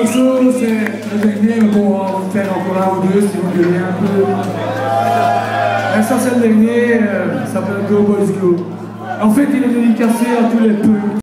morceau, c'est le dernier, mais bon, on va vous faire encore un ou deux si vous voulez un peu. Et ça, c'est le dernier, ça s'appelle Go Boys Go. En fait, il est dédicacé à tous les peu.